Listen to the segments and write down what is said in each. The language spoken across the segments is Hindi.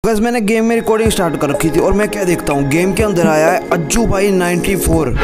बस मैंने गेम में रिकॉर्डिंग स्टार्ट कर रखी थी और मैं क्या देखता हूँ गेम के अंदर आया है अज्जू भाई 94।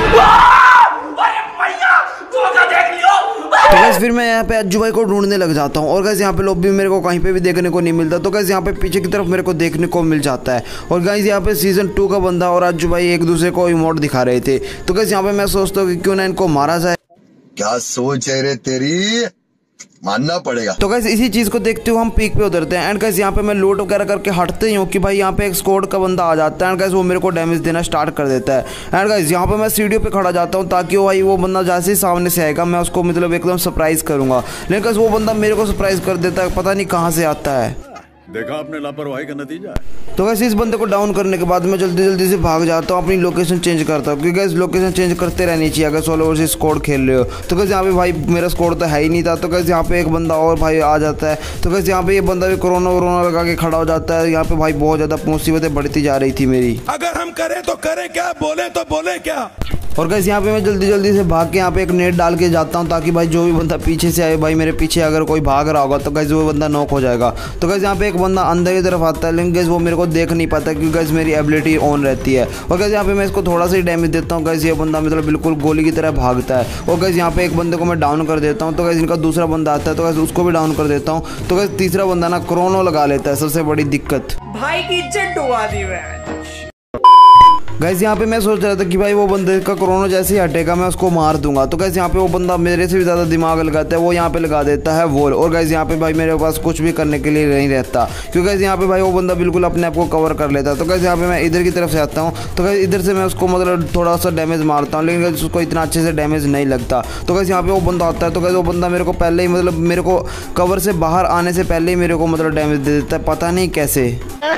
तो गैस फिर मैं यहाँ पे अज्जू भाई को ढूंढने लग जाता हूँ और गैस यहाँ पे लॉबी मेरे को कहीं पे भी देखने को नहीं मिलता। तो गैस यहाँ पे पीछे की तरफ मेरे को देखने को मिल जाता है और गैस यहाँ पे सीजन 2 का बंदा और अज्जू भाई एक दूसरे को इमोट दिखा रहे थे। तो गैस यहाँ पे मैं सोचता हूँ कि क्यों ना इनको मारा जाए। क्या सोच है रे तेरी, मानना पड़ेगा। तो गैस इसी चीज को देखते हुए हम पीक पे उतरते हैं एंड गैस यहाँ पे मैं लूट वगैरह करके हटते ही हूँ कि भाई यहाँ पे एक स्क्वाड का बंदा आ जाता है एंड गैस वो मेरे को डैमेज देना स्टार्ट कर देता है। एंड गैस यहाँ पे मैं सीढ़ियों पे खड़ा जाता हूँ ताकि वो बंदा जैसे ही सामने से आएगा मैं उसको मतलब एकदम सरप्राइज करूंगा। लेकिन गैस वो बंदा मेरे को सरप्राइज कर देता है, पता नहीं कहाँ से आता है। देखा आपने लापरवाही का नतीजा है। तो गैस इस बंदे को डाउन करने के बाद मैं जल्दी से भाग जाता हूँ, अपनी लोकेशन चेंज करता हूँ क्योंकि गैस लोकेशन चेंज करते रहनी चाहिए अगर सोलो वर्सेस स्क्वाड खेल रहे हो। तो गैस यहाँ पे भाई मेरा स्क्वाड तो है ही नहीं था। तो गैस यहाँ पे एक बंदा और भाई आ जाता है। तो गैस यहाँ पे ये बंदा भी कोरोना लगा के खड़ा हो जाता है। यहाँ पे भाई बहुत ज़्यादा मुसीबतें बढ़ती जा रही थी मेरी। अगर हम करें तो करें क्या, बोले तो बोले क्या। और गैस यहाँ पे मैं जल्दी से भाग के यहाँ पे एक नेट डाल के जाता हूँ ताकि भाई जो भी बंदा पीछे से आए, भाई मेरे पीछे अगर कोई भाग रहा होगा तो गैस वो बंदा नॉक हो जाएगा। तो गैस यहाँ पे एक बंदा अंदर की तरफ आता है लेकिन गैस वो मेरे को देख नहीं पाता क्योंकि गैस मेरी एबिलिटी ऑन रहती है। और गैस यहाँ पे मैं इसको थोड़ा सा ही डैमेज देता हूँ। गैस ये बंदा मतलब बिल्कुल गोली की तरह भागता है और गैस यहाँ पे एक बंदे को मैं डाउन कर देता हूँ। तो गैस इनका दूसरा बंदा आता है तो गैस उसको भी डाउन कर देता हूँ। तो गैस तीसरा बंदा ना कोरोना लगा लेता है, सबसे बड़ी दिक्कत। भाई की इज्जत डुबा दी मैं। गैस यहाँ पे मैं सोच रहा था कि भाई वो बंदे का कोरोना जैसे ही हटेगा मैं उसको मार दूंगा। तो गैस यहाँ पे वो बंदा मेरे से भी ज़्यादा दिमाग लगाता है, वो यहाँ पे लगा देता है वॉल। और गैस यहाँ पे भाई मेरे पास कुछ भी करने के लिए नहीं रहता क्योंकि गैस यहाँ पे भाई वो बंदा बिल्कुल अपने आप को कवर कर लेता है। तो गैस यहाँ पे मैं इधर की तरफ से आता हूँ। तो गैस इधर से मैं उसको मतलब थोड़ा सा डैमेज मारता हूँ लेकिन गैस उसको इतना अच्छे से डैमेज नहीं लगता। तो गैस यहाँ पे वो बंदा आता है तो गैस वो बंदा मेरे को पहले ही मतलब मेरे को कवर से बाहर आने से पहले ही मेरे को मतलब डैमेज दे देता है, पता नहीं कैसे।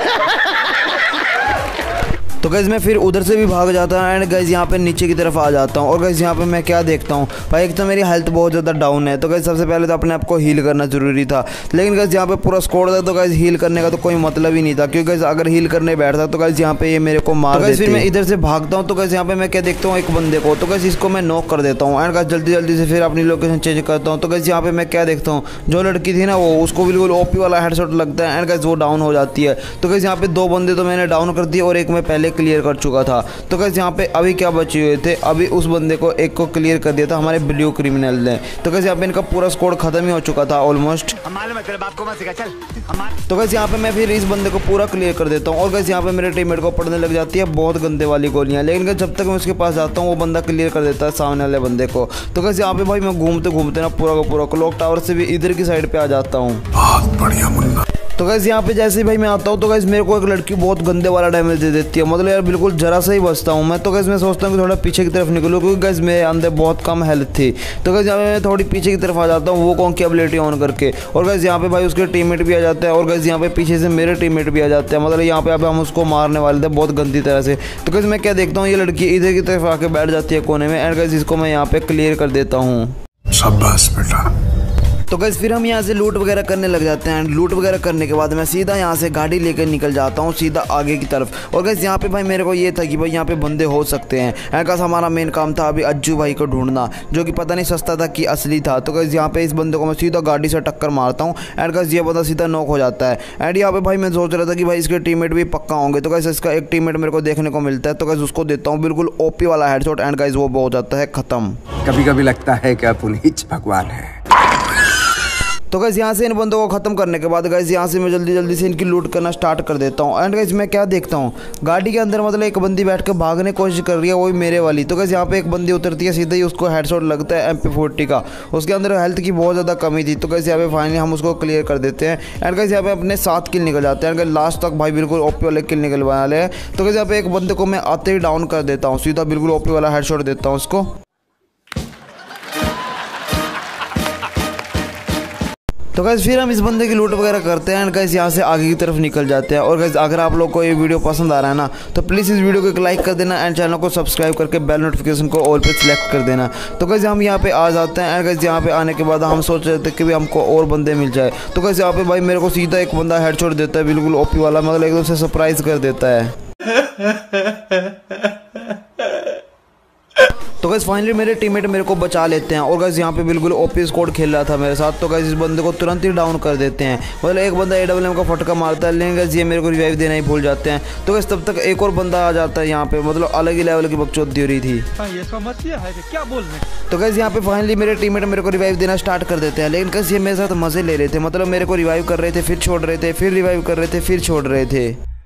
तो गैस मैं फिर उधर से भी भाग जाता हूँ एंड गैस यहाँ पे नीचे की तरफ आ जाता हूँ। और गैस यहाँ पे मैं क्या देखता हूँ भाई, एक तो मेरी हेल्थ बहुत ज़्यादा डाउन है। तो गैस सबसे पहले तो अपने आप को हील करना ज़रूरी था लेकिन गैस यहाँ पे पूरा स्क्वाड था तो गैस हील करने का तो कोई मतलब ही नहीं था क्योंकि गैस अगर हील करने बैठता तो गैस यहाँ पे ये मेरे को मार देते। फिर मैं इधर से भागता हूँ तो गैस यहाँ पे मैं क्या देखता हूँ एक बंदे को। तो गैस इसको मैं नॉक कर देता हूँ एंड गैस जल्दी से फिर अपनी लोकेशन चेंज करता हूँ। तो गैस यहाँ पे मैं क्या देखता हूँ जो लड़की थी ना वो उसको बिल्कुल ओपी वाला हेडशॉट लगता है एंड गैस वो डाउन हो जाती है। तो गैस यहाँ पे 2 बंदे तो मैंने डाउन कर दिए और एक मैं पहले क्लियर कर चुका था। तो गैस यहाँ पे अभी क्या बचे हुए थे, अभी उस बंदे को एक को क्लियर कर दिया था हमारे ब्लू क्रिमिनल ने। तो गैस यहाँ पे इनका पूरा स्क्वाड खत्म ही हो चुका था ऑलमोस्ट। तो गैस यहाँ पे मैं फिर इस बंदे को पूरा क्लियर कर देता हूँ और गैस यहाँ पे मेरे टीममेट को पड़ने लग जाती है बहुत गंदे वाली गोलियाँ। लेकिन जब तक मैं उसके पास जाता हूँ वो बंदा क्लियर कर देता है सामने वाले बंदे को। तो गैस यहाँ पे भाई मैं घूमते ना पूरा का पूरा क्लॉक टावर से भी इधर की साइड पे आ जाता हूँ। बहुत बढ़िया मुन्ना। तो गैस यहाँ पे जैसे ही भाई मैं आता हूँ तो गैस मेरे को एक लड़की बहुत गंदे वाला डैमेज दे देती है, मतलब यार बिल्कुल जरा सा ही बचता हूँ मैं। तो गैस मैं सोचता हूँ कि थोड़ा पीछे की तरफ निकलूँ क्योंकि गैस मेरे अंदर बहुत कम हेल्थ थी। तो गैस यहाँ पे मैं थोड़ी पीछे की तरफ आ जाता हूँ वो कौन की एबिलिटी ऑन करके। और गैस यहाँ पे भाई उसके टीममेट भी आ जाते हैं और गैस यहाँ पे पीछे से मेरे टीममेट भी आ जाते हैं, मतलब यहाँ पे अब हम उसको मारने वाले थे बहुत गंदी तरह से। तो गैस मैं क्या देखता हूँ ये लड़की इधर की तरफ आके बैठ जाती है कोने में एंड गैस इसको मैं यहाँ पे क्लियर कर देता हूँ। शाबाश बेटा। तो गैस फिर हम यहाँ से लूट वगैरह करने लग जाते हैं। लूट वगैरह करने के बाद मैं सीधा यहाँ से गाड़ी लेकर निकल जाता हूँ सीधा आगे की तरफ। और गैस यहाँ पे भाई मेरे को ये था कि भाई यहाँ पे बंदे हो सकते हैं एंड गैस हमारा मेन काम था अभी अज्जू भाई को ढूंढना जो कि पता नहीं सस्ता था कि असली था। तो गैस यहाँ पे इस बंदे को मैं सीधा गाड़ी से टक्कर मारता हूँ एंड गैस ये बंदा सीधा नॉक हो जाता है। एंड यहाँ पे भाई मैं सोच रहा था कि भाई इसके टीममेट भी पक्का होंगे। तो गैस इसका एक टीममेट मेरे को देखने को मिलता है तो गैस उसको देता हूँ बिल्कुल ओपी वाला हेडशॉट एंड गैस वो हो जाता है खत्म। कभी कभी लगता है कि आप उन्हीं भगवान है। तो गैस यहाँ से इन बंदों को ख़त्म करने के बाद गैस यहाँ से मैं जल्दी से इनकी लूट करना स्टार्ट कर देता हूँ। एंड गैस मैं क्या देखता हूँ गाड़ी के अंदर मतलब एक बंदी बैठ कर भागने की कोशिश कर रही है, वो भी मेरे वाली। तो गैस यहाँ पे एक बंदी उतरती है सीधा ही उसको हेडशॉट लगता है MP40 का, उसके अंदर हेल्थ की बहुत ज़्यादा कमी थी। तो गैस यहाँ पे फाइनली हम उसको क्लियर कर देते हैं एंड गैस यहाँ पे अपने 7 किल निकल जाते हैं। लास्ट तक भाई बिल्कुल ओपी वाले किल निकल वाले हैं। तो गैस यहाँ पे एक बंदे को मैं आते ही डाउन कर देता हूँ, सीधा बिल्कुल ओपी वाला हेडशॉट देता हूँ उसको। तो गैस फिर हम इस बंदे की लूट वगैरह करते हैं एंड गैस यहाँ से आगे की तरफ निकल जाते हैं। और गैस अगर आप लोग को ये वीडियो पसंद आ रहा है ना तो प्लीज़ इस वीडियो को एक लाइक कर देना एंड चैनल को सब्सक्राइब करके बेल नोटिफिकेशन को ऑल पे सिलेक्ट कर देना। तो गैस हम यहाँ पे आ जाते हैं एंड गैस यहाँ पे आने के बाद हम सोच रहे थे कि भाई हमको और बंदे मिल जाए। तो गैस यहाँ पे भाई मेरे को सीधा एक बंदा हेडशॉट देता है बिल्कुल ओपी वाला, मतलब एकदम से सरप्राइज कर देता है। तो गाइस फाइनली मेरे टीममेट मेरे को बचा लेते हैं और गाइस यहाँ पे बिल्कुल ओपी स्क्वाड खेल रहा था मेरे साथ। तो गाइस इस बंदे को तुरंत ही डाउन कर देते हैं। मतलब एक बंदा AWM का फटका मारता है, लेकिन गाइस ये मेरे को रिवाइव देना ही भूल जाते हैं। तो गाइस तब तक एक और बंदा आ जाता है यहाँ पे। मतलब अलग ही लेवल की बकचोदी हो रही थी। ये समस्या है क्या बोल रहे। तो गाइस यहाँ पे फाइनली मेरे टीममेट मेरे को रिवाइव देना स्टार्ट कर देते हैं, लेकिन गाइस ये मेरे साथ मजे ले रहे थे। मतलब मेरे को रिवाइव कर रहे थे, फिर छोड़ रहे थे, फिर रिवाइव कर रहे थे, फिर छोड़ रहे थे।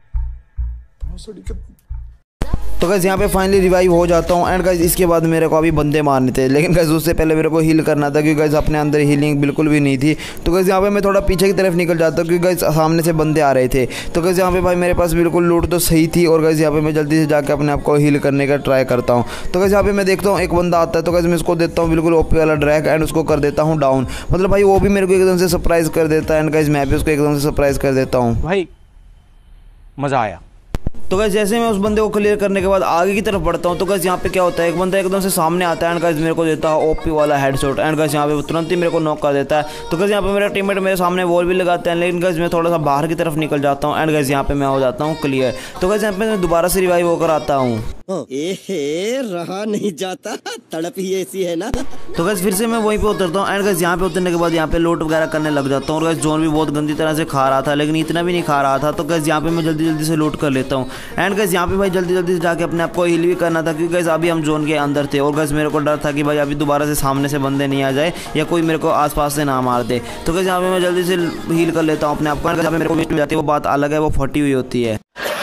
तो गाइस यहाँ पे फाइनली रिवाइव हो जाता हूँ एंड गाइस इसके बाद मेरे को अभी बंदे मारने थे, लेकिन गाइस उससे पहले मेरे को हील करना था, क्योंकि गाइस अपने अंदर हीलिंग बिल्कुल भी नहीं थी। तो गाइस यहाँ पे मैं थोड़ा पीछे की तरफ निकल जाता हूँ, क्योंकि गाइस सामने से बंदे आ रहे थे। तो गाइस यहाँ पे भाई मेरे पास बिल्कुल लूट तो सही थी और गाइस यहाँ पे मैं जल्दी से जाकर अपने आप को हील करने का ट्राई करता हूँ। तो गाइस यहाँ पे मैं देखता हूँ एक बंदा आता है, तो गाइस मैं इसको देता हूँ बिल्कुल ओपी वाला ड्रैग एंड उसको कर देता हूँ डाउन। मतलब भाई वो भी मेरे को एकदम से सरप्राइज कर देता है एंड गाइस मैं भी उसको एकदम से सरप्राइज कर देता हूँ। भाई मजा आया। तो गाइस जैसे मैं उस बंदे को क्लियर करने के बाद आगे की तरफ बढ़ता हूँ, तो गाइस यहाँ पे क्या होता है, एक बंदा एकदम से सामने आता है एंड गाइस मेरे को देता है ओपी वाला हेडशॉट एंड गाइस यहाँ पे तुरंत ही मेरे को नॉक कर देता है। तो गाइस यहाँ पे मेरा टीममेट मेरे सामने वॉल भी लगाते हैं, लेकिन गाइस मैं थोड़ा सा बाहर की तरफ निकल जाता हूँ एंड गाइस यहाँ पे मैं हो जाता हूँ क्लियर। तो गाइस यहाँ पे मैं दोबारा से रिवाइव होकर आता हूँ। रहा नहीं जाता, तड़प ही ऐसी है ना। तो गाइस फिर से मैं वहीं पे उतरता हूँ एंड गाइस यहाँ पे उतरने के बाद यहाँ पे लोट वगैरह करने लग जाता हूँ। और गाइस जोन भी बहुत गंदी तरह से खा रहा था, लेकिन इतना भी नहीं खा रहा था। तो गाइस यहाँ पे मैं जल्दी जल्दी से लोट कर लेता हूँ एंड गाइस यहाँ पे भाई जल्दी जल्दी से जाके अपने आप को हील भी करना था, क्योंकि गाइस अभी हम जोन के अंदर थे और गाइस मेरे को डर था कि भाई अभी दोबारा से सामने से बंदे नहीं आ जाए या कोई मेरे को आसपास से ना मार दे। तो गाइस यहाँ पे मैं जल्दी से हील कर लेता हूँ अपने आप को। यहाँ पे मेरे को वेस्ट मिल जाती है, वो बात अलग है, वो फटी हुई होती है।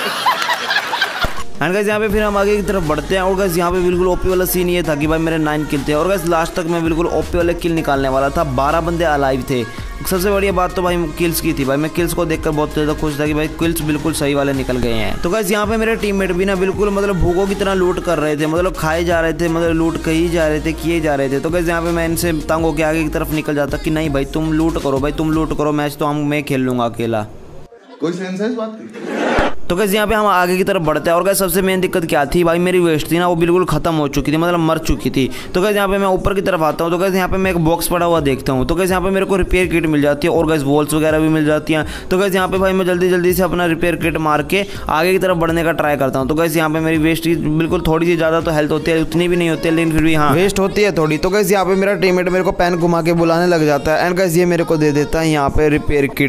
एंड गाइस यहाँ पे फिर हम आगे की तरफ बढ़ते हैं और गाइस यहाँ पे बिल्कुल ओपी वाला सीन ये था कि भाई मेरे 9 किल थे और गाइस लास्ट तक मैं बिल्कुल ओपी वाले किल निकालने वाला था। 12 बंदे अलाइव थे। सबसे बढ़िया बात तो भाई किल्स की थी। भाई मैं किल्स को देखकर बहुत ज़्यादा खुश था कि भाई किल्स बिल्कुल सही वाले निकल गए हैं। तो गाइस यहाँ पे मेरे टीममेट भी ना बिल्कुल मतलब भूखों की तरह लूट कर रहे थे, मतलब खाए जा रहे थे, मतलब लूट कही जा रहे थे, किए जा रहे थे। तो गाइस यहाँ पे मैं इनसे तंग होकर आगे की तरफ निकल जाता कि नहीं भाई तुम लूट करो, भाई तुम लूट करो, मैच तो मैं खेल लूँगा अकेला। कोई सेंस है इस बात की? तो गाइस यहाँ पे हम आगे की तरफ बढ़ते हैं और गाइस सबसे मेन दिक्कत क्या थी, भाई मेरी वेस्ट थी ना वो बिल्कुल खत्म हो चुकी थी, मतलब मर चुकी थी। तो गाइस यहाँ पे मैं ऊपर की तरफ आता हूँ, तो गाइस यहाँ पे मैं एक बॉक्स पड़ा हुआ देखता हूँ। तो गाइस यहाँ पे मेरे को रिपेयर किट मिल जाती है और गाइस वॉल्स वगैरह भी मिल जाती हैं। तो गाइस यहाँ पे भाई मैं जल्दी जल्दी से अपना रिपेयर किट मार के आगे की तरफ बढ़ने का ट्राई करता हूँ। तो गाइस यहाँ पे मेरी वेस्ट की बिल्कुल थोड़ी सी ज़्यादा तो हेल्थ होती है, उतनी भी नहीं होती है, लेकिन फिर भी हाँ वेस्ट होती है थोड़ी। तो गाइस यहाँ पे मेरा टीममेट मेरे को पेन घुमा के बुलाने लग जाता है एंड गाइस ये मेरे को दे देता है यहाँ पे रिपेयर किट।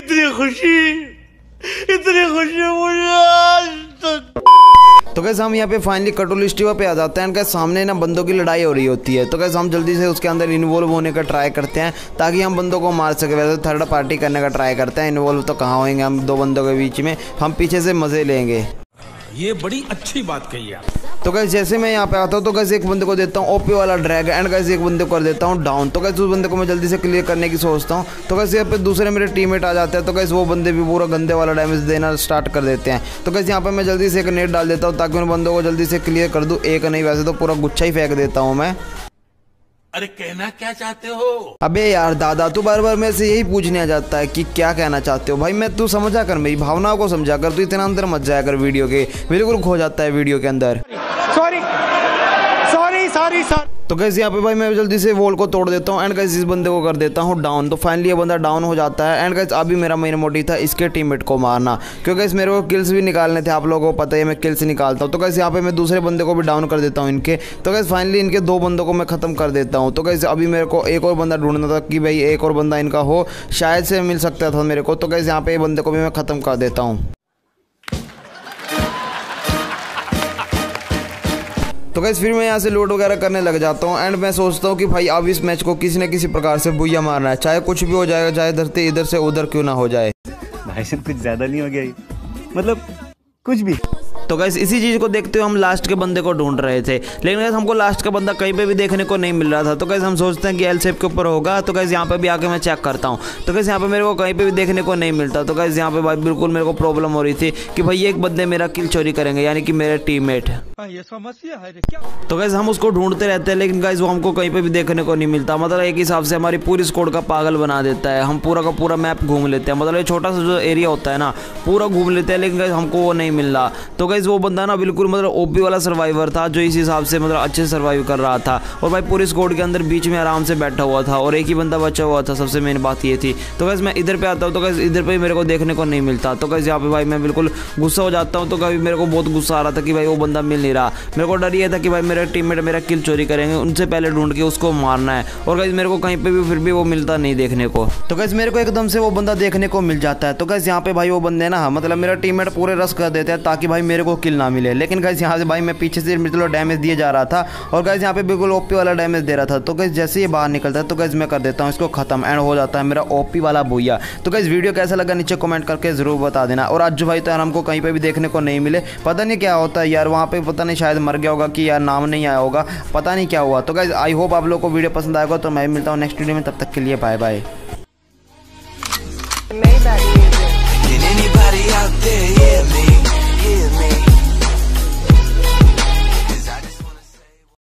इतनी खुशी मुझे। तो कैसे हम यहाँ पे फाइनली कंट्रोल स्टीवा पे आ जाते हैं। कैसे सामने ना बंदों की लड़ाई हो रही होती है, तो कैसे हम जल्दी से उसके अंदर इन्वॉल्व होने का ट्राई करते हैं ताकि हम बंदों को मार सके। वैसे थर्ड पार्टी करने का ट्राई करते हैं, इन्वॉल्व तो कहाँ होंगे हम दो बंदों के बीच में, हम पीछे से मजे लेंगे। ये बड़ी अच्छी बात कही आप। तो गाइस जैसे मैं यहाँ पे आता हूँ तो गाइस एक बंदे को देता हूँ ओपी वाला ड्रैग एंड गाइस एक बंदे को कर देता हूँ डाउन। तो गाइस उस बंदे को मैं जल्दी से क्लियर करने की सोचता हूँ। तो गाइस यहाँ पे दूसरे मेरे टीममेट आ जाते हैं, तो गाइस वो बंदे भी पूरा गंदे वाला डैमेज देना स्टार्ट कर देते हैं। तो गाइस यहाँ पे मैं जल्दी से एक नेट डाल देता हूँ ताकि उन बंदों को जल्दी से क्लियर कर दूँ। एक नहीं वैसे तो पूरा गुच्छा ही फेंक देता हूँ मैं। अरे कहना क्या चाहते हो? अबे यार दादा तू बार बार मेरे से यही पूछने आ जाता है कि क्या कहना चाहते हो। भाई मैं तू समझा कर, मेरी भावनाओं को समझा कर, तू इतना अंदर मत जाया कर वीडियो के, बिल्कुल खो जाता है वीडियो के अंदर। Sorry sorry sorry sorry. तो गाइस यहाँ पे भाई मैं जल्दी से वॉल को तोड़ देता हूँ एंड गाइस इस बंदे को कर देता हूँ डाउन। तो फाइनली ये बंदा डाउन हो जाता है एंड गाइस अभी मेरा मेन मोटिव था इसके टीममेट को मारना, क्योंकि गाइस मेरे को किल्स भी निकालने थे। आप लोगों को पता है मैं किल्स निकालता हूँ। तो गाइस यहाँ पे मैं दूसरे बंदे को भी डाउन कर देता हूँ इनके। तो गाइस फाइनली इनके दो बंदों को मैं खत्म कर देता हूँ। तो गाइस अभी मेरे को एक और बंदा ढूंढना था कि भाई एक और बंदा इनका हो, शायद से मिल सकता था मेरे को। तो गाइस यहाँ पे बंदे को भी मैं खत्म कर देता हूँ। तो गाइस फिर मैं यहाँ से लोड वगैरह करने लग जाता हूँ एंड मैं सोचता हूँ कि भाई अब इस मैच को किसी न किसी प्रकार से बुया मारना है, चाहे कुछ भी हो जाएगा, चाहे धरती इधर से उधर क्यों ना हो जाए। भाई साहब कुछ ज़्यादा नहीं हो गया ये, मतलब कुछ भी। तो गाइस इसी चीज़ को देखते हुए हम लास्ट के बंदे को ढूंढ रहे थे, लेकिन गाइस हमको लास्ट का बंदा कहीं पे भी देखने को नहीं मिल रहा था। तो गाइस हम सोचते हैं कि एल शेप के ऊपर होगा। तो गाइस यहाँ पे भी आके मैं चेक करता हूँ, तो गाइस यहाँ पे मेरे को कहीं पे भी देखने को नहीं मिलता। तो गाइस यहाँ पे भाई बिल्कुल मेरे को प्रॉब्लम हो रही थी कि भाई एक बंदे मेरा किल चोरी करेंगे, यानी कि मेरे टीममेट। ये समस्या है क्या? तो गाइस हम उसको ढूंढते रहते हैं, लेकिन गाइस वो हमको कहीं पे भी देखने को नहीं मिलता। मतलब एक हिसाब से हमारी पूरी स्क्वाड का पागल बना देता है। हम पूरा का पूरा मैप घूम लेते हैं, मतलब ये छोटा सा जो एरिया होता है ना पूरा घूम लेते हैं, लेकिन गाइस हमको वो नहीं मिल रहा। तो गाइस वो बंदा ना बिल्कुल मतलब ओपी वाला सर्वाइवर था, जो इस हिसाब से मतलब अच्छे सर्वाइव कर रहा था। और भाई पूरी स्क्वाड के अंदर बीच में आराम से बैठा हुआ था और एक ही बंदा बचा हुआ था। सबसे मेन बात ये थी। तो गाइस मैं इधर पे आता हूँ तो गाइस इधर पे मेरे को देखने को नहीं मिलता। तो गाइस यहाँ पे भाई मैं बिल्कुल गुस्सा हो जाता हूँ। तो कभी मेरे को बहुत गुस्सा आ रहा था कि भाई वो बंदा मिल नहीं रहा। मेरे को डर ये था कि भाई मेरे टीममेट मेरा किल चोरी करेंगे, उनसे पहले ढूंढ के उसको मारना है। और गाइस मेरे को कहीं पे भी फिर भी वो मिलता नहीं देखने को। तो गाइस मेरे को एकदम से वो बंदा देखने को मिल जाता है। तो गाइस यहाँ पे भाई वो बंदे ना मतलब मेरा टीममेट पूरे रश कर देते हैं ताकि भाई मेरे को किल ना मिले। लेकिन गाइस यहाँ से भाई मैं पीछे से मतलब डैमेज दिए जा रहा था और गाइस यहाँ पे बिल्कुल ओपी वाला डैमेज दे रहा था। तो गाइस जैसे ही बाहर निकलता है तो गाइस मैं कर देता हूँ इसको खत्म, एंड हो जाता है मेरा ओपी वाला भूया। तो गाइस वीडियो कैसा लगा नीचे कमेंट करके जरूर बता देना। और आज जो भाई तो यार हमको कहीं पे भी देखने को नहीं मिले, पता नहीं क्या होता है यार, वहाँ पे पता नहीं शायद मर गया होगा कि यार नाम नहीं आया होगा, पता नहीं क्या हुआ। तो गाइस आई होप आप लोगों को वीडियो पसंद आएगा। तो मैं मिलता हूँ नेक्स्ट वीडियो में, तब तक के लिए bye bye. Can anybody out there, yeah.